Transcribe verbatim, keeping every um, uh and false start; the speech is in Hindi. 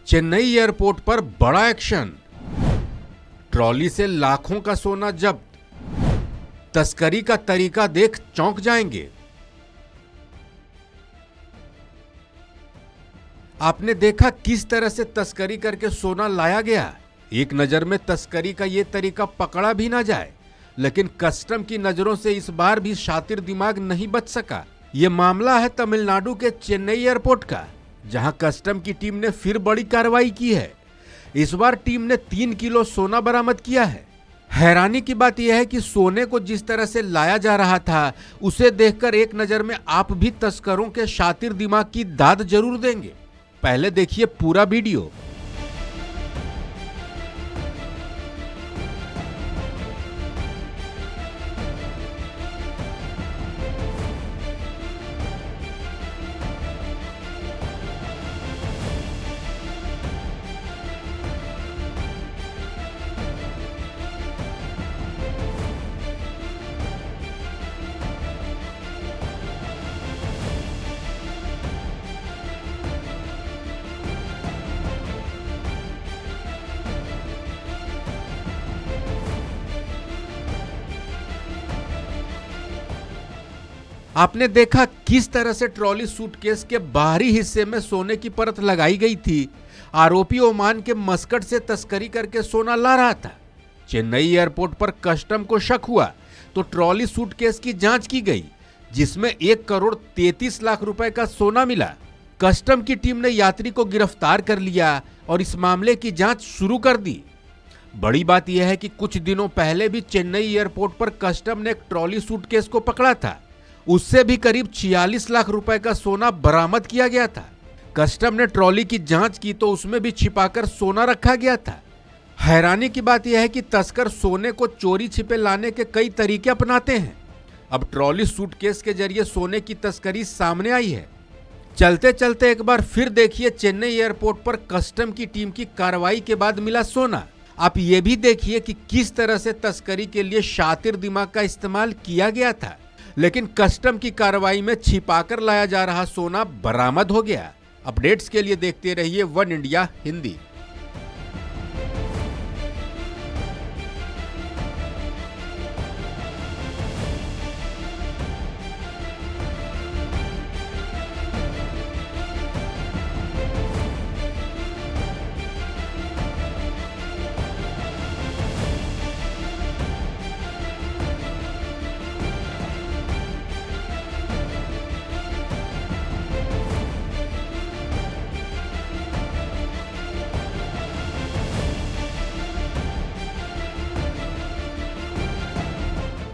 चेन्नई एयरपोर्ट पर बड़ा एक्शन। ट्रॉली से लाखों का सोना जब्त। तस्करी का तरीका देख चौंक जाएंगे। आपने देखा किस तरह से तस्करी करके सोना लाया गया। एक नजर में तस्करी का यह तरीका पकड़ा भी ना जाए, लेकिन कस्टम की नजरों से इस बार भी शातिर दिमाग नहीं बच सका। यह मामला है तमिलनाडु के चेन्नई एयरपोर्ट का, जहां कस्टम की टीम ने फिर बड़ी कार्रवाई की है। इस बार टीम ने तीन किलो सोना बरामद किया है। हैरानी की बात यह है कि सोने को जिस तरह से लाया जा रहा था, उसे देखकर एक नजर में आप भी तस्करों के शातिर दिमाग की दाद जरूर देंगे। पहले देखिए पूरा वीडियो। आपने देखा किस तरह से ट्रॉली सूटकेस के बाहरी हिस्से में सोने की परत लगाई गई थी। आरोपी ओमान के मस्कट से तस्करी करके सोना ला रहा था। चेन्नई एयरपोर्ट पर कस्टम को शक हुआ तो ट्रॉली सूटकेस की जांच की गई, जिसमें एक करोड़ तैंतीस लाख रुपए का सोना मिला। कस्टम की टीम ने यात्री को गिरफ्तार कर लिया और इस मामले की जांच शुरू कर दी। बड़ी बात यह है कि कुछ दिनों पहले भी चेन्नई एयरपोर्ट पर कस्टम ने एक ट्रॉली सूटकेस को पकड़ा था। उससे भी करीब छियालीस लाख रुपए का सोना बरामद किया गया था। कस्टम ने ट्रॉली की जांच की तो उसमें भी छिपाकर सोना रखा गया था। हैरानी की बात यह है कि तस्कर सोने को चोरी छिपे लाने के कई तरीके अपनाते हैं। अब ट्रॉली सूटकेस के जरिए सोने की तस्करी सामने आई है। चलते चलते एक बार फिर देखिए चेन्नई एयरपोर्ट पर कस्टम की टीम की कार्रवाई के बाद मिला सोना। आप ये भी देखिए कि किस तरह से तस्करी के लिए शातिर दिमाग का इस्तेमाल किया गया था, लेकिन कस्टम की कार्रवाई में छिपाकर लाया जा रहा सोना बरामद हो गया। अपडेट्स के लिए देखते रहिए वन इंडिया हिंदी।